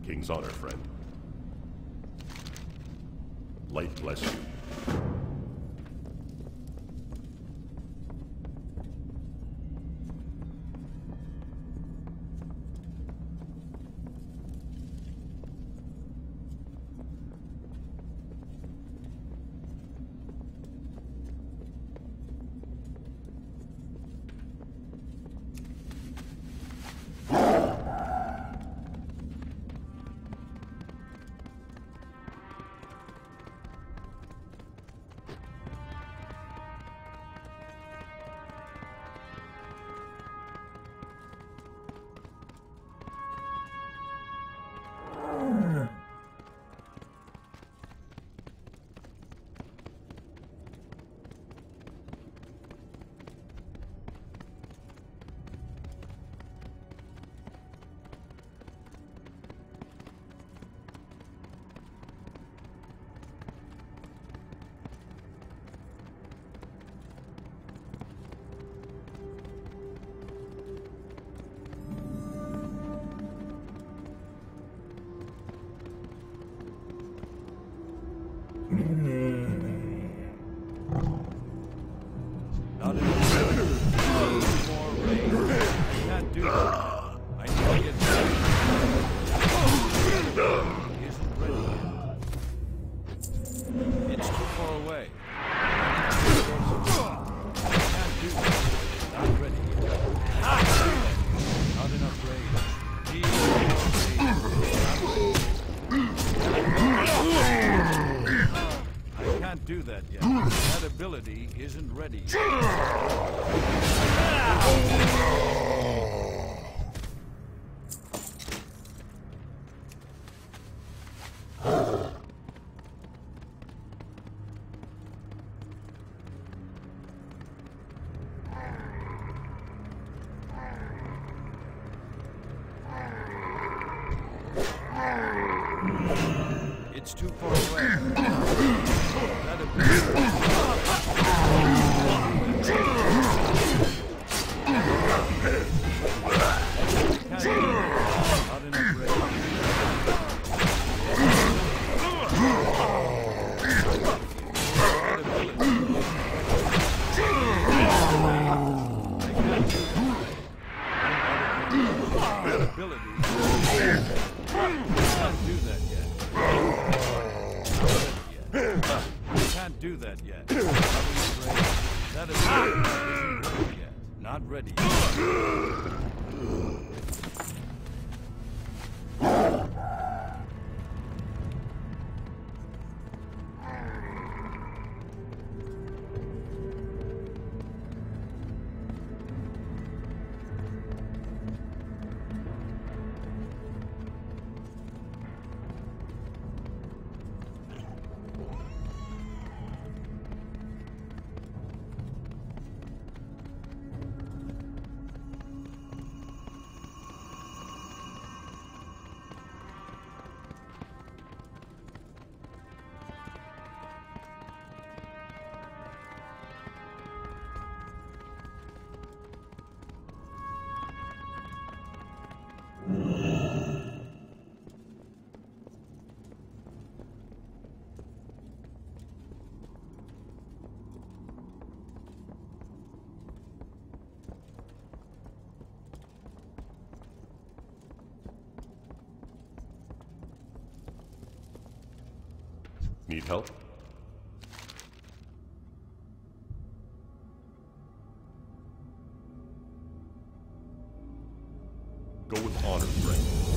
King's honor, friend. Light bless you. Not enough more rain. I can't do that. I need to get ready. Isn't ready yet. It's too far away. I can't do that. Not ready yet. Not enough rain. I can't do that yet. That ability isn't ready yet. It's too far away. That ability. Not enough rain. Can't do that yet. That is isn't ready yet. Not ready yet. Need help? Go with honor, friend.